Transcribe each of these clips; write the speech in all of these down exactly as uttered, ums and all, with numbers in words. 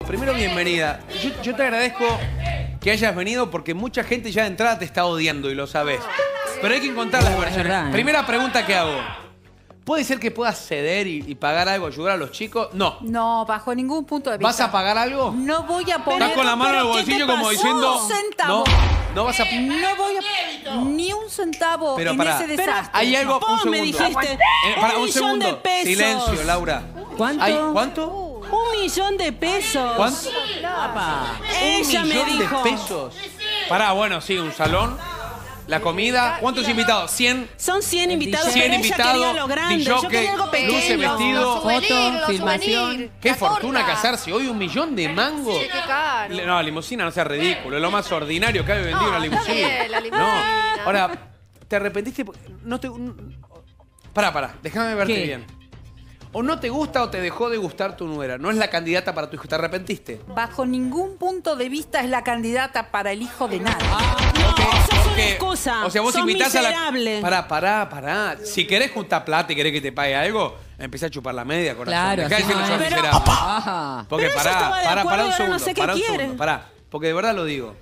primero bienvenida. Yo, yo te agradezco que hayas venido porque mucha gente ya de entrada te está odiando y lo sabes. Pero hay que encontrar las versiones. verdad, ¿eh? Primera pregunta que hago. ¿Puede ser que puedas ceder y, y pagar algo, ayudar a los chicos? No. No, bajo ningún punto de vista. ¿Vas a pagar algo? No voy a poner... Estás con la mano en el bolsillo como diciendo... Un centavo. No, no vas a... No voy a... Ni un centavo Pero en pará, ese desastre. hay algo... Un Vos segundo. me dijiste Eh, pará, un un millón segundo. de pesos. Silencio, Laura. ¿Cuánto? Hay- ¿Cuánto? Un millón de pesos. ¿Cuánto? Papá. ¿Un Ella me millón dijo. de pesos? Pará, bueno, sí, un salón. La comida. ¿Cuántos invitados? ¿cien? Son cien invitados, cien pero ella invitados, quería lo grande. Yo disjockey, quería algo pequeño. luces, vestido, Los souvenirs, foto, los filmación. souvenirs, Qué la fortuna torta. casarse. Hoy un millón de mangos. Sí, qué caro. Le- No, limusina no sea ridículo. Es lo más ordinario que hay vendido No, una está limusina. bien, la limusina. No. Ahora, ¿te arrepentiste? No te... Pará, pará. Déjame verte ¿Qué? bien. O no te gusta o te dejó de gustar tu nuera. No es la candidata para tu hijo. ¿Te arrepentiste? Bajo ningún punto de vista es la candidata para el hijo de nadie. No, Ok, eso es una ok. excusa. O sea, vos Sos invitás a la... miserable. Pará, pará, pará. Si querés juntar plata y querés que te pague algo, empecé a chupar la media, corazón. Claro, Dejá de sí, decir que sos pero- miserable. Ajá. Porque Pero ella pará, estaba de pará, acuerdo pará y un ahora segundo. no sé qué pará un quiere. segundo, pará. Porque de verdad lo digo.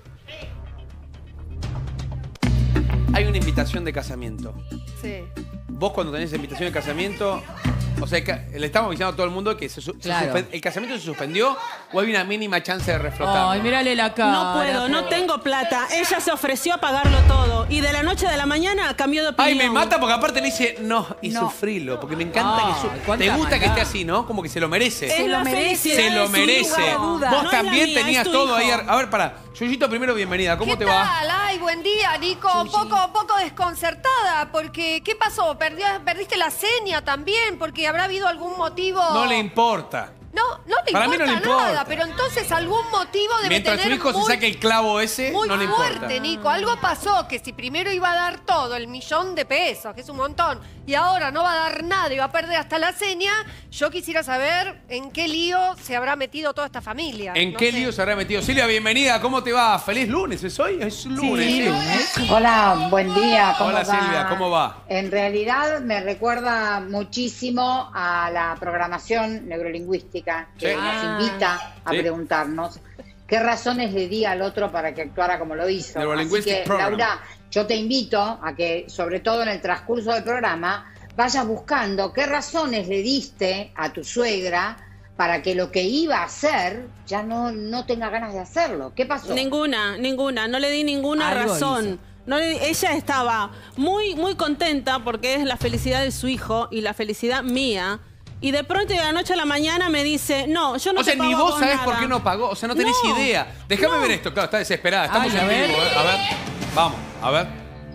Hay una invitación de casamiento. Sí. Vos cuando tenés invitación de casamiento, o sea, que le estamos avisando a todo el mundo que se, su- se Claro. suspen- el casamiento se suspendió o hay una mínima chance de reflotar. Ay, mírale la cara. No puedo, no tengo plata. Ella se ofreció a pagarlo todo. Y de la noche a la mañana cambió de opinión. Ay, me mata porque aparte me dice, no, y No. sufrilo, porque me encanta Ay, que su- cuánta Te gusta que maldad. esté así, ¿no? Como que se lo merece. Es Se lo la merece. felicidad Se de lo su merece. hijo. duda. Vos No es la también mía, tenías es tu todo ahí. hijo. A ver, pará. Yuyito, primero, bienvenida. ¿Cómo ¿Qué te va? tal? Ay, buen día, Nico. Poco, poco desconcertada, porque ¿qué pasó? ¿Perdió, ¿Perdiste la seña también? Porque habrá habido algún motivo... No le importa. No, no le Para mí importa no le importa. nada, pero entonces algún motivo debe Mientras tener su hijo muy, se saque el clavo ese, muy no le fuerte, importa. Nico. Algo pasó, que si primero iba a dar todo, el millón de pesos, que es un montón, y ahora no va a dar nada y va a perder hasta la seña, yo quisiera saber en qué lío se habrá metido toda esta familia. ¿En No qué sé. lío se habrá metido? Silvia, bienvenida. ¿Cómo te va? Feliz lunes. ¿Es hoy? Es lunes. Sí. Hola, buen día. ¿Cómo Hola, va? Silvia, ¿cómo va? En realidad me recuerda muchísimo a la programación neurolingüística que Sí. nos Ah. invita a Sí. preguntarnos qué razones le di al otro para que actuara como lo hizo. Así Neurolinguistic que, Program. Laura, yo te invito a que, sobre todo en el transcurso del programa, vayas buscando qué razones le diste a tu suegra para que lo que iba a hacer ya no, no tenga ganas de hacerlo. ¿Qué pasó? Ninguna, ninguna. No le di ninguna Algo razón. hizo. No le- ella estaba muy, muy contenta porque es la felicidad de su hijo y la felicidad mía. Y de pronto de la noche a la mañana me dice, no, yo no O sea, te ni pago a vos sabés nada. por qué no pagó. O sea, no tenés No, idea. Déjame no. ver esto. Claro, está desesperada. Estamos Ay, a en ver. vivo. ¿eh? A ver. Vamos, a ver.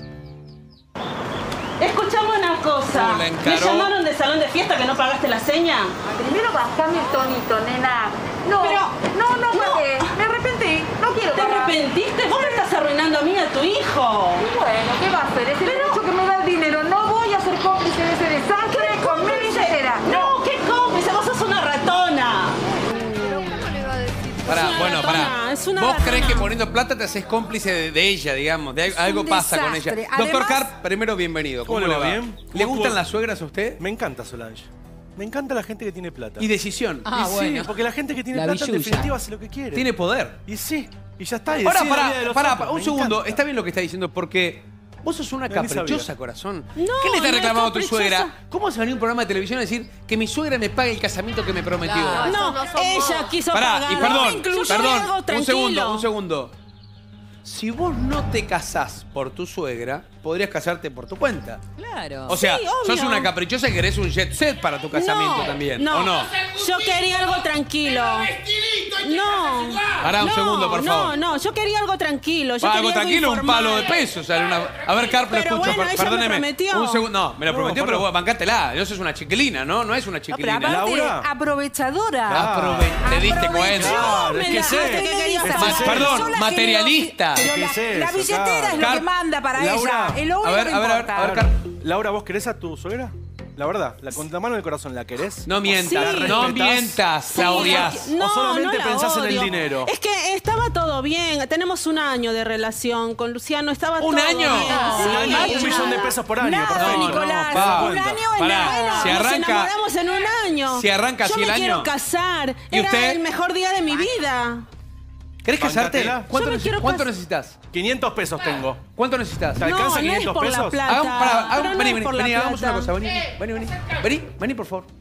Escuchame una cosa. ¿Cómo la encaró? ¿Me llamaron del salón de fiesta que no pagaste la seña? Primero bajame el tonito, nena. No, Pero- no, no, no. pagué. Me arrepentí. No quiero ¿Te pagar. arrepentiste? Vos me estás arruinando a mí y a tu hijo. Y bueno, ¿qué va a hacer? Es el derecho que me da el dinero. No voy a ser cómplice de ese desastre con mi billetera. No, ¿qué cómplice? Vos sos una ratona. Pero ¿cómo le iba a decir? Pará, Es una bueno, ratona, pará. es una Vos ratona. crees que poniendo plata te haces cómplice de, de ella, digamos. De algo, algo un pasa con desastre. ella. Doctor Además- Carp, primero bienvenido. ¿Cómo, ¿Cómo le le va? va? ¿Bien? ¿Le ¿Cómo gustan estuvo? las suegras a usted? Me encanta Solange. Me encanta la gente que tiene plata. Y decisión. Ah, Y sí, bueno. porque la gente que tiene La plata en billulla. definitiva hace lo que quiere. Tiene poder. Y sí, y ya está. Y Ahora, decide la vida pará, de los pará, otros. un Me segundo. encanta. Está bien lo que está diciendo, porque vos sos una No, ni caprichosa, sabía. corazón. No, ¿Qué le está no es reclamando a tu caprichosa. suegra? ¿Cómo se va a venir un programa de televisión a decir que mi suegra me pague el casamiento que me prometió? Claro. No, no somos- ella quiso Pará, pagar. y perdón, Incluso perdón, algo un tranquilo. segundo, un segundo. Si vos no te casás por tu suegra, podrías casarte por tu cuenta. Claro. O sea, Sí, sos obvio. una caprichosa y querés un jet set para tu casamiento No, también, no. ¿o no? Yo quería algo tranquilo. No. Pará un no, segundo, por favor. No, no, yo quería algo tranquilo. Yo Ah, quería algo tranquilo, un informal. palo de pesos. sale una- A ver, Carp, lo Pero escucho. bueno, per- ella me perdóneme. prometió. Un segundo. No, me lo No, prometió, pero perdón. vos bancátela. Yo sos una chiquilina, ¿no? No es una No, pero chiquilina. aparte, Laura. aprovechadora. Aprove- Te diste Aprovechó, cuenta. Claro, es me que la- sé. usted que quería dice, saber. "Yo Perdón, la quiero- materialista. Pero ¿Qué la, es eso, la billetera Carl? es lo Carl, que manda para Laura, ella. Es lo a único ver, que a ver, a ver, importa. a ver, Carl. Laura, ¿vos querés a tu suegra? La verdad, la, con la mano en el corazón, ¿la querés? No mientas, Sí. no ¿La mientas, la odias. No, ¿O solamente no la pensás en el odio. dinero? Es que estaba todo bien. Tenemos un año de relación con Luciano. Estaba ¿Un todo año? bien. Un Sí. Un año, un millón de pesos por año, Nada, por favor. Nicolás. pa. un año es Pará. nada. Bueno, Si nos arranca- enamoramos en un año. si arranca Yo así me el año. quiero casar. ¿Y Era usted? el mejor día de mi vida. ¿Querés casarte? Bancatela. ¿Cuánto, Yo me neces- quiero cuánto cas- necesitas? quinientos pesos tengo. ¿Cuánto necesitas? ¿Te No, alcanza no es quinientos por la pesos? plata. Hagamos, pará, hagamos- Pero no vení, es vení, por la vení, hagamos una plata. cosa. Vení, vení, vení. Vení, vení, por favor.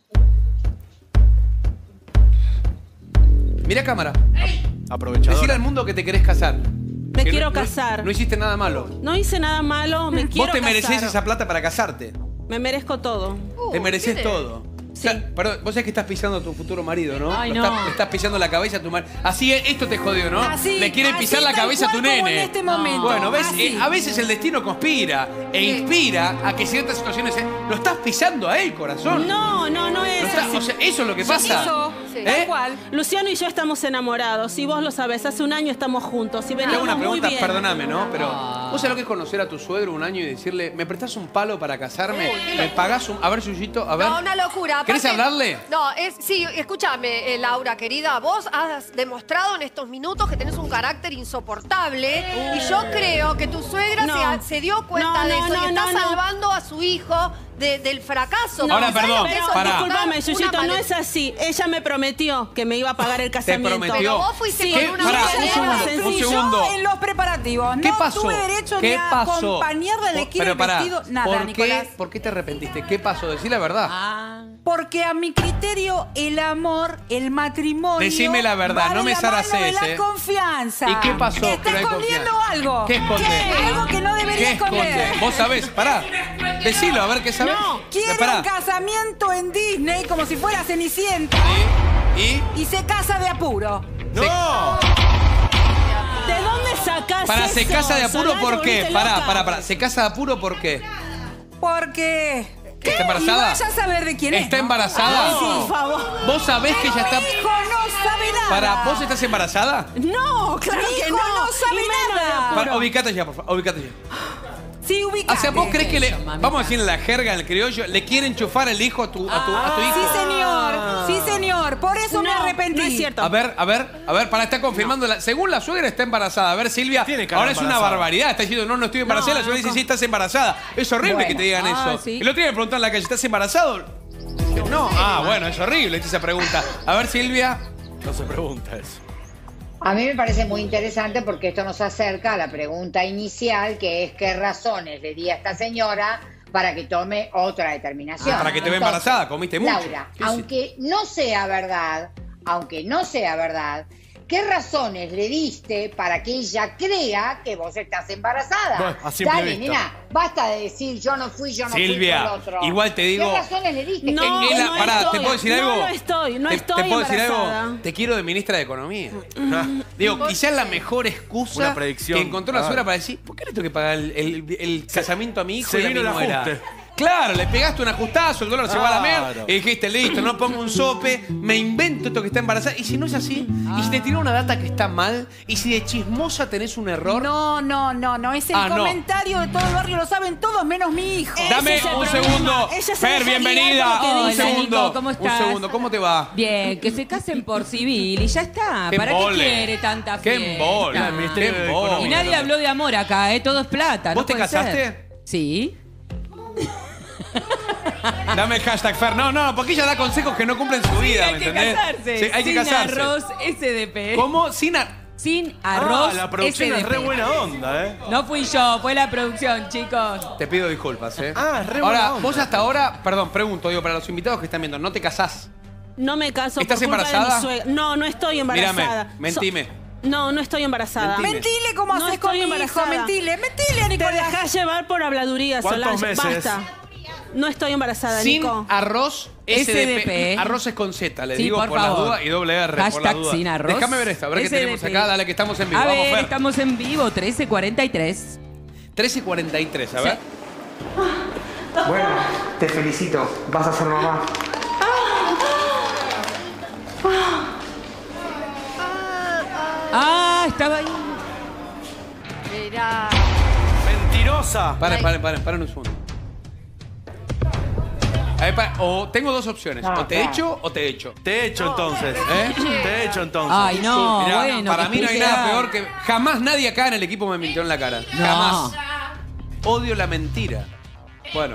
Mira cámara. Aprovechador. Decirle al mundo que te querés casar. Me Que quiero no- no- casar. No hiciste nada malo. No hice nada malo. Me quiero Vos te mereces casar. esa plata para casarte. Me merezco todo. Uh, Te mereces ¿quién es? todo. O sea, perdón, vos sabés que estás pisando a tu futuro marido, ¿no? Ay, Lo no. Estás, le estás pisando la cabeza a tu marido. Así es, esto te jodió, ¿no? Así, le quieren así pisar la tal cabeza a tu cual como nene. en este momento. Bueno, ves, Así. Eh, a veces el destino conspira e inspira a que ciertas situaciones se- lo estás pisando a él, corazón. No, no, no Lo es estás- así. o sea, eso es lo que pasa. Eso, Sí. ¿Eh? tal cual. Luciano y yo estamos enamorados. Y vos lo sabés. Hace un año estamos juntos. Y Te venimos hago una muy pregunta, bien. perdóname, ¿no? Pero vos sabés lo que es conocer a tu suegro un año y decirle, ¿me prestás un palo para casarme? ¿Me pagás un...? A ver, Yuyito, a ver. No, una locura. ¿Querés Aparte- hablarle? No, es, sí, escúchame, eh, Laura, querida. Vos has demostrado en estos minutos que tenés un carácter insoportable. Y yo creo que tu suegra No. se, ha- se dio cuenta No, de no, eso no, y está no, no. salvando a su hijo de- del fracaso. No, Ahora, Porque perdón, ¿sabes lo que Pero es pará. soltar disculpame, una Yuyito, no male- es así. Ella me prometió que me iba a pagar el casamiento. prometió. Pero vos fuiste Sí, con ¿Qué? una Pará, mujer un de- segundo, un Sencillo segundo. en los preparativos. ¿Qué no pasó? tuve derecho ¿Qué ni a pasó? acompañarle de Por- quién pero el pará, vestido. Nada, ¿por Nicolás. qué, ¿Por qué te arrepentiste? ¿Qué pasó? Decí la verdad. Ah. Porque a mi criterio, el amor, el matrimonio. Decime la verdad, va no de me la mano zaraces, de la ¿eh? confianza. ¿Y qué pasó Está que no hay escondiendo confianza? algo. ¿Qué esconde? ¿Qué? Algo que no debería ¿Qué esconde? esconder. Vos sabés, pará. Decilo, a ver qué sabés. No, Quiere Pará. un casamiento en Disney como si fuera Cenicienta ¿Y? y se casa de apuro. ¡No! ¿De dónde sacás Para, eso? ¿se casa de apuro Solano, por qué? volviste Pará, loca. pará, pará. ¿Se casa de apuro por qué? Porque. ¿Está embarazada? Y vaya a saber de quién es. ¿Está ¿no? embarazada? Ay, sí, por favor. ¿Vos sabés que ella está... Mi hijo no sabe nada. Para, ¿vos estás embarazada? No, claro Mi que hijo no. no sabe Y menos nada. de apuro. Para, ubicate ya, por favor. Ubicate ya. Sí, ubicate. O sea, ¿vos crees que le... Eso, mamita. Vamos a decir en la jerga, en el criollo, le quieren enchufar el hijo a tu, a tu, a tu hijo? Sí, señor. Sí, señor. Por eso me No, arrepentí. no es cierto. A ver, a ver, a ver, para, está confirmando. La, según la suegra está embarazada. A ver, Silvia, Tiene cara ahora es una embarazada. barbaridad. Está diciendo, no, no estoy embarazada. No, la suegra no, dice, sí, estás embarazada. Es horrible que te digan Ah, eso. sí. El otro día me preguntaron en la calle, ¿estás embarazado? Dije, no, ah, bueno, es horrible esa pregunta. A ver, Silvia. No se pregunta eso. A mí me parece muy interesante porque esto nos acerca a la pregunta inicial, que es qué razones le di a esta señora para que tome otra determinación. Ah, para que te vea Entonces, embarazada, comiste mucho. Laura, ¿Qué aunque no sea verdad, aunque no sea verdad, ¿qué razones le diste para que ella crea que vos estás embarazada? Bueno, a simple Dale, vista. nena, basta de decir yo no fui, yo no Silvia, fui por el otro. igual te digo- ¿Qué razones le diste? No, En la- no pará, estoy. ¿te puedo decir No, algo? no estoy, no ¿Te, estoy ¿Te puedo decir embarazada. algo? Te quiero de ministra de Economía. Digo, quizás la mejor excusa Una predicción. que encontró la Ah. suegra para decir, ¿por qué le tengo que pagar el, el- el casamiento a mi hijo se y a mi vino el nuera? ajuste. Claro, le pegaste un ajustazo, el dólar se va a la Claro. mierda. Y dijiste, listo, no pongo un sope, me invento esto que está embarazada. Y si no es así, y si te tiró una data que está mal, y si de chismosa tenés un error, No, no, no, no. Es el Ah, no. comentario de todo el barrio, lo saben todos menos mi hijo. dame ese es el un problema. segundo. Ella se Fer, deja guiar bienvenida. por lo que Un dice. Hola, segundo. Nico, ¿cómo Un estás? segundo, ¿cómo te va? Bien, que se casen por civil y ya está. Qué ¿Para embole. qué quiere tanta Qué fiesta? embole. El Ministerio Qué de embole. Economía. Y nadie habló de amor acá, ¿eh? Todo es plata. ¿Vos no te puede casaste? ser. Sí. Dame el hashtag Fer. No, no, porque ella da consejos que no cumplen su vida, hay ¿me que entendés? casarse. Sí, hay que Sin casarse. arroz S D P. ¿Cómo? Sin ar- Sin arroz Ah, la producción S D es P. re buena onda, ¿eh? No fui yo, fue la producción, chicos. Te pido disculpas, ¿eh? Ah, es re Ahora, buena onda. vos hasta ahora, perdón, pregunto, digo, para los invitados que están viendo, ¿no te casás? No me caso ¿Estás por culpa embarazada? de mi suegra. No, no estoy embarazada. Mírame, mentime. So- no, no estoy embarazada. Mentime. Mentile como No haces con estoy mi hijo, embarazada. mentile, mentile, Te Nicolás. dejás llevar por habladurías, ¿Cuántos Solange. meses? Basta. No estoy embarazada, Sin Nico. arroz S D P. S D P. Arroz es con Z, le Sí, digo por por, las favor. dudas y doble R por las Hashtag dudas. sin arroz. Déjame ver esto, a ver qué S D P. tenemos acá. Dale que estamos en vivo. A Vamos, ver, Fer. estamos en vivo, trece cuarenta y tres. trece cuarenta y tres, a ver. Bueno, te felicito. Vas a ser mamá. Ah, estaba ahí. Mirá. Mentirosa. Paren, paren, paren, paren un segundo. Ahí pa- o tengo dos opciones. No, o te claro. echo o te echo. Te echo No, entonces. ¿Eh? Te echo entonces. Ay, no, Mirá, bueno. para que mí no hay explique nada algo. peor que... Jamás nadie acá en el equipo me mintió en la cara. No. Jamás. Odio la mentira. Bueno.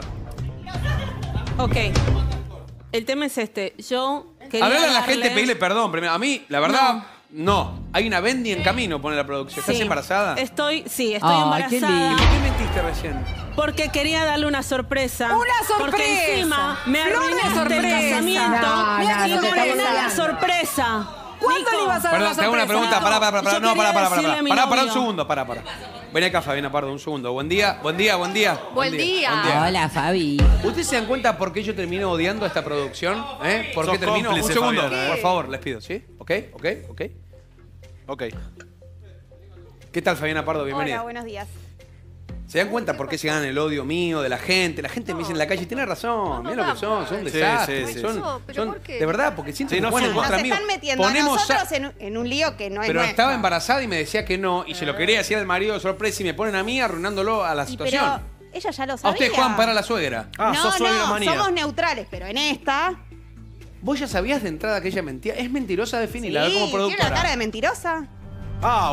Ok. El tema es este. Yo quería Hablarle a la darle- gente, pedirle perdón. primero. A mí, la verdad, no. Hay una Bendy en camino, pone la producción. ¿Estás Sí. embarazada? Estoy, sí, estoy Ay, qué embarazada. ¿Y por qué mentiste recién? Porque quería darle una sorpresa. ¡Una sorpresa! Porque encima me Flor de arruinaste el sorpresa. casamiento No, y no, me no te arruinaste estamos la sorpresa. ¿Cuándo Nico, le ibas a dar Perdón, la te hago una sorpresa? pregunta. Pará, pará, pará. Yo No, pará, quería pará, decirle pará. a mi Pará, pará un novio. segundo. Pará, pará. Vení acá, Fabiana Pardo, un segundo. Buen día, buen día, buen día. Buen día. Hola, Fabi. ¿Ustedes se dan cuenta por qué yo termino odiando a esta producción? ¿Eh? ¿Por qué Sos termino? Un cómplice, segundo, Fabiana, ¿eh? por favor, les pido, ¿sí? ¿Ok? ¿Ok? ¿Ok? Ok. ¿Qué tal, Fabiana Pardo? Bienvenida. Hola, buenos días. ¿Se dan cuenta por qué se ganan el odio mío, de la gente? La gente me dice en la calle, tiene razón, No, mira lo no, que son, son un Sí, desastre. sí, sí. son, No, pero son- ¿por qué? de verdad, porque siento Sí, que no juegan sé. en Nos contra están mío. metiendo a Ponemos nosotros a- en, un- en un lío que no es Pero nuestro. estaba embarazada y me decía que no, y se lo quería decir al marido de sorpresa y me ponen a mí arruinándolo a la Y situación. pero ella ya lo A sabía. usted, Juan, para la suegra. Ah, no, sos suegra no, manía. somos neutrales, pero en esta... ¿Vos ya sabías de entrada que ella mentía? Es mentirosa, definila, a ver como Sí, ¿tiene la productora. cara de mentirosa? Ah,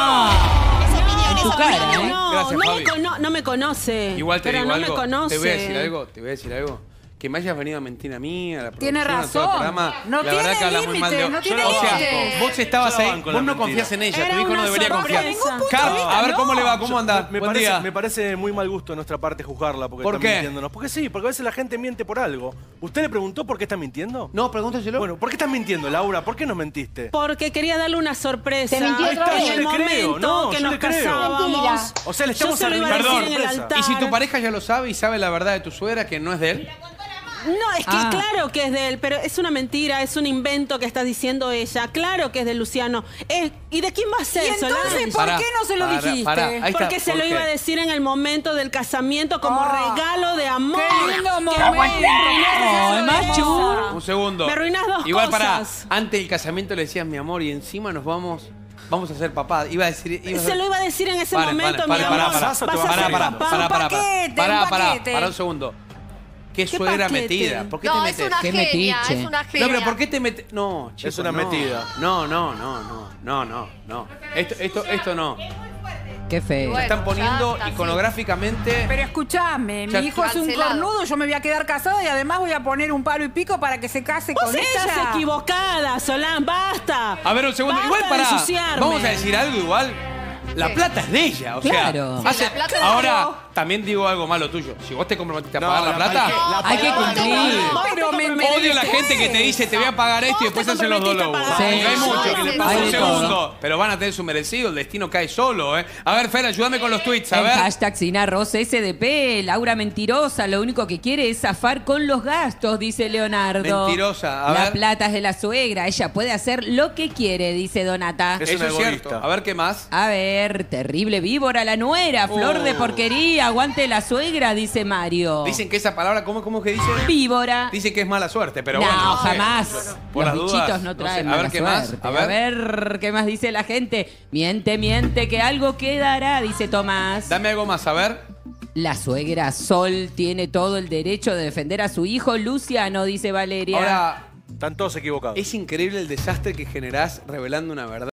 wow. Esa opinión, tu esa cara, opinión. ¿eh? No, Gracias, no, me Fabi. cono- no me conoce. Igual te pero digo no algo. me conoce. Te voy a decir algo, te voy a decir algo. Que me hayas venido a mentir a mí, a la producción, Tiene a todo el razón. programa. No la verdad tiene que habla muy mal de límite, no tiene O sea, límite. vos estabas Yo la ahí, banco vos la no mentira. confías en ella, Era tu hijo no una debería sorpresa. confiar. Ningún punto Carl, de vista, a ver cómo no. le va, cómo anda. Me Buen parece, día. me parece muy mal gusto de nuestra parte juzgarla porque ¿Por está qué? mintiéndonos. Porque sí, porque a veces la gente miente por algo. ¿Usted le preguntó por qué está mintiendo? No, pregúntaselo. Bueno, ¿por qué estás mintiendo, Laura? ¿Por qué nos mentiste? Porque quería darle una sorpresa. Te mintió otra en vez. el Yo le creo, momento no, que yo nos le creo. casábamos. Mentira. O sea, le estamos Yo se lo iba a arruinando decir la en el sorpresa. altar. Y si tu pareja ya lo sabe y sabe la verdad de tu suegra que no es de él. No, es que Ah. claro que es de él, pero es una mentira, es un invento que está diciendo ella. Claro que es de Luciano. Es- ¿Y de quién va a ser, ¿Y entonces Solange? por Pará, qué no se lo pará, dijiste? pará. Ahí está, Porque se ¿por lo qué? iba a decir en el momento del casamiento como Oh, regalo de amor. qué lindo Que momento. me arruinaste Oh, esa macho. sorpresa. Un segundo. Me arruinás dos Igual para cosas. antes del casamiento le decías mi amor y encima nos vamos vamos a ser papá. Iba a decir iba a Se lo iba a decir en ese Paren, momento, paren, mi paren, amor. pará, Vas pará, a pará, ser pará, papá. pará, pará, Un paquete, pará, un pará, paquete. pará un segundo. ¿Qué, ¿Qué suegra paquete? metida? ¿Por qué No, te es metes? una Qué genia, metiche. es una genia. No, pero ¿por qué te metes? No, chicos, una no. metida. No, no, no, no, no, no, no. Esto, esto, esto no. Qué feo. Bueno, Están poniendo ya está, iconográficamente. Pero escúchame, Ya- mi hijo es un Cancelado. cornudo, yo me voy a quedar casada y además voy a poner un palo y pico para que se case Vos con estás ella. equivocada, Solán, basta. A ver, un segundo. Basta Igual de para. ensuciarme. Vamos a decir algo igual. La ¿Qué? plata es de ella, o Claro. sea. hace- la plata- ahora, Claro. también digo algo malo tuyo. Si vos te comprometiste a No, pagar la, la- plata. hay que- la Hay que palabra- cumplir. Pero me Odio a la gente que te dice te voy a pagar esto y Vos te después hacen los comprometiste a dolobos. pagar. Sí. Hay mucho que le Hay pasa de un todo. segundo. Pero van a tener su merecido, el destino cae solo, ¿eh? A ver, Fer, ayúdame con los tweets, a El ver. hashtag sin arroz S D P, Laura mentirosa, lo único que quiere es zafar con los gastos, dice Leonardo. Mentirosa, a La ver. plata es de la suegra, ella puede hacer lo que quiere, dice Donata. Es Eso un es cierto. egoísta. A ver qué más. A ver, terrible víbora la nuera, flor Oh. de porquería, aguante la suegra, dice Mario. Dicen que esa palabra, ¿cómo, cómo que dice? víbora. Dicen que es mala suerte, pero no, bueno. sé. jamás. Por Los las bichitos dudas, no sé. traen A mala ver qué más. suerte. A ver. A ver qué más dice la gente. Miente, miente, que algo quedará, dice Tomás. Dame algo más, a ver. La suegra Sol tiene todo el derecho de defender a su hijo Luciano, dice Valeria. Ahora, Están todos equivocados. es increíble el desastre que generás revelando una verdad.